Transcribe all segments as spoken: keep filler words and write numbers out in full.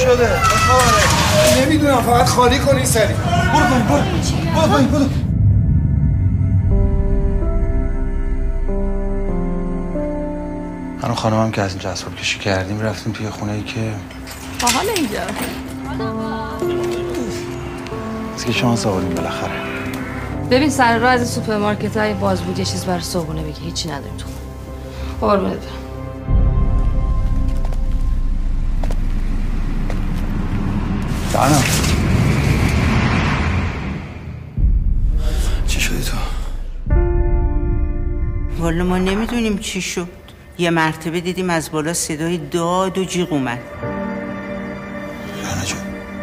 شده؟ خبره؟ نمیدونم، فقط خالی کنی سری. برو پایین برو برو پایین برو. من و خانمم که از اینجا اسباب کشی کردیم رفتیم توی خونه ای که باحال اینجا. از که شانس آوردیم بالاخره. ببین سر راه از سوپرمارکت های باز بود یه چیز برای صبحونه بگی، هیچی نداریم تو. قربونت برم. جانم چی شدی تو؟ والا ما نمیدونیم چی شد. یه مرتبه دیدیم از بالا صدای داد و جیغ اومد. رهنه جون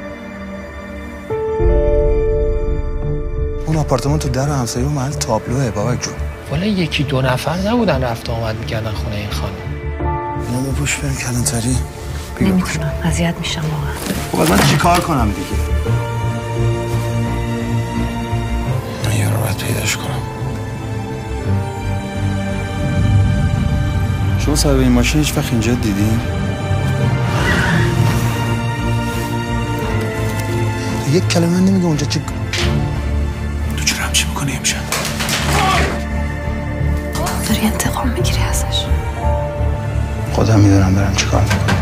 اون آپارتمان تو در همسایه و محل تابلوه بابک جون. والا یکی دو نفر نبودن رفت آمد میکردن خونه این خانم. اینو بپوش بریم کلانتری. نمیتونم، اذیت میشم واقعا. خب من چی کار کنم دیگه؟ من یه رو باید پیداش کنم. شما صاحب این ماشین هیچ وقت اینجا دیدین؟ تو یک کلمه من نمیگه اونجا چی؟ تو چرا همچی میکنی امشب؟ داری انتقام میگیری ازش. خودم میدونم برم چی کار میکنم.